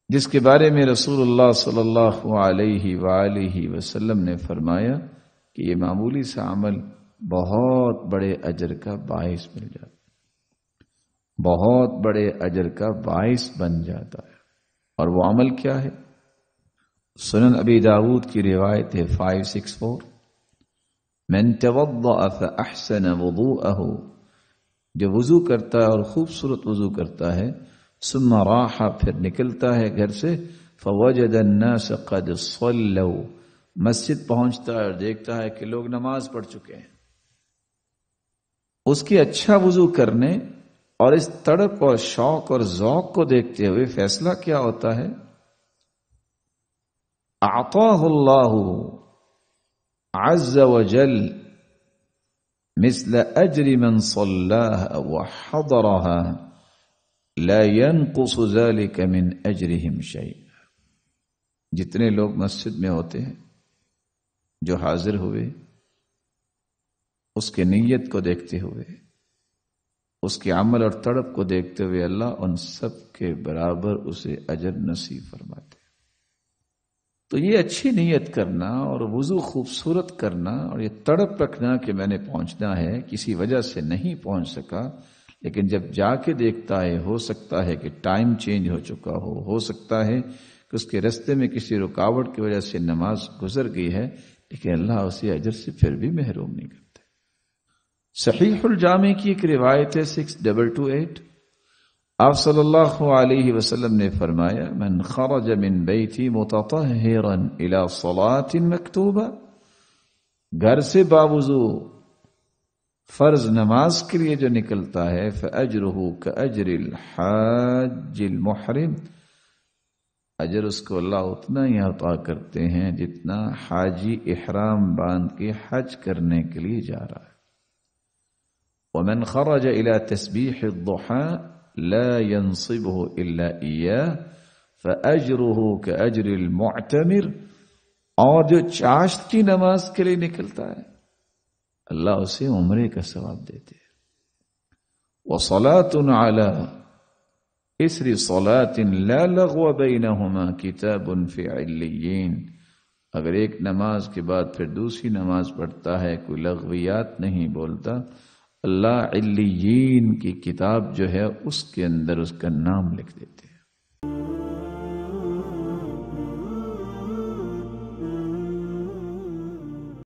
جس کے بارے میں رسول اللہ صلی اللہ علیہ وآلہ وسلم نے فرمایا کہ یہ معمولی سا عمل بہت بڑے اجر کا باعث مل جاتا ہے، بہت بڑے اجر کا باعث بن جاتا ہے۔ اور وہ عمل کیا ہے؟ سنن ابی داود کی روایت ہے 564، من توضأ فأحسن وضوءه، جو وضو کرتا ہے اور خوبصورت وضو کرتا ہے، ثم راح، پھر نکلتا ہے گھر سے، فوجد الناس قد صلوا، مسجد پہنچتا ہے اور دیکھتا ہے کہ لوگ نماز پڑھ چکے ہیں۔ اس کے اچھا وضو کرنے اور اس تڑپ اور شوق اور ذوق کو دیکھتے ہوئے فیصلہ کیا ہوتا ہے؟ اعطاہ اللہ عز وجل مثل اجر من صلاها وحضرها لا ينقص ذلك من اجرهم شيء۔ جتنے لوگ مسجد میں ہوتے ہیں، جو حاضر ہوئے، اس کے نیت کو دیکھتے ہوئے، اس کے عمل اور تڑپ کو دیکھتے ہوئے اللہ ان سب کے برابر اسے اجر نصیب فرماتے۔ تو یہ اچھی نیت کرنا اور وضو خوبصورت کرنا اور یہ تڑپ رکھنا کہ میں نے پہنچنا ہے، کسی وجہ سے نہیں پہنچ سکا، لیکن جب جا کے دیکھتا ہے، ہو سکتا ہے کہ ٹائم چینج ہو چکا ہو سکتا ہے کہ اس کے رستے میں کسی رکاوٹ کی وجہ سے نماز گزر گئی ہے، لیکن اللہ اسے اجر سے پھر بھی محروم نہیں کرتے۔ صحیح الجامع کی ایک روایت ہے 6228، آپ صلی اللہ علیہ وسلم نے فرمایا، من خرج من بیتی متطہرا الى صلاة مکتوبہ، گھر سے باوضو فرض نماز کے لیے جو نکلتا ہے، فاجرہ کاجر الحاج المحرم، اجر اس کو اللہ اتنا ہی عطا کرتے ہیں جتنا حاجی احرام باندھ کے حج کرنے کے لیے جا رہا ہے۔ ومن خرج الى تسبیح الضحى لا ينصبه الا اياه فاجره كاجر المعتمر، اور جو چاشت کی نماز کے لیے نکلتا ہے اللہ اسے عمرے کا ثواب دیتے ہیں۔ وصلاة على اثر صلاة لا لغو بينهما کتاب فی علیین، اگر ایک نماز کے بعد پھر دوسری نماز پڑھتا ہے، کوئی لغویات نہیں بولتا، اللہ علیین کی کتاب جو ہے اس کے اندر اس کا نام لکھ دیتے ہیں۔